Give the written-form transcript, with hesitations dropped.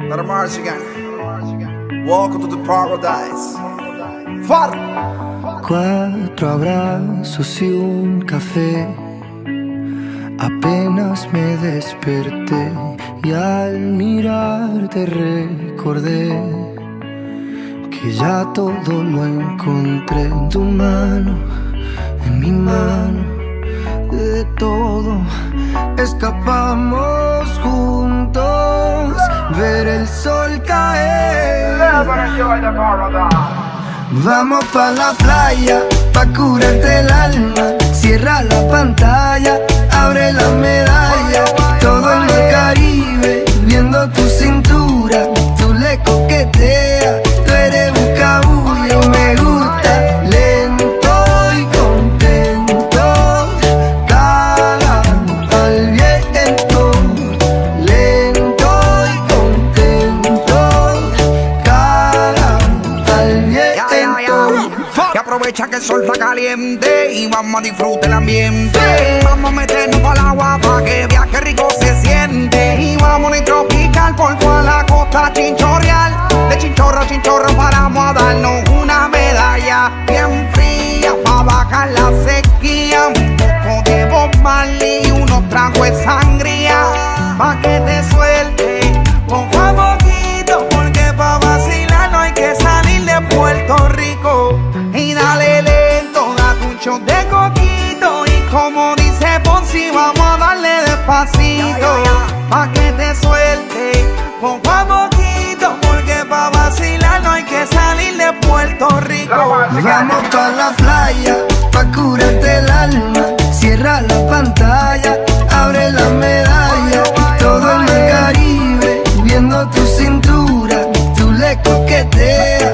Let 'em march again. Welcome to the paradise. Far. 4 abrazos y un café. Apenas me desperté y al mirarte recordé que ya todo lo encontré en tu mano, en mi mano. De todo escapamos juntos, ver el sol caer. Vamos pa' la playa, pa' curarte el alma. Cierra la pantalla, abre la medalla. Todo en el Caribe, viendo tu cintura. Tú le coqueteas, tú eres un cabullo. Me gusta lento y contento. Cara al viento, lento y contento. Cara al viento. Y aprovecha que el sol está caliente y vamos a disfrutar el ambiente. Vamos a meternos para el agua para que viaje rico se siente. Y vamos a tropical por toda la costa chinchorreal. De chinchorro a chinchorro paramos a darnos una medalla bien fría para bajar la sequía. Un poco de Bob Marley y unos tragos de sangría pa' que te suelte poco a poquito, porque pa' vacilar no hay que salir de Puerto Rico. Y dale lento, date un shot de coquito. Y como dice Ponzi, vamos a darle despacito pa' que te suelte poco a poquito, porque pa' vacilar no hay que salir de Puerto Rico. Vamos pa' la playa, pa' curarte el alma. Cierra la pantalla, abre la medalla. Todo en el Caribe, viendo tu cintura. Tú le coqueteas,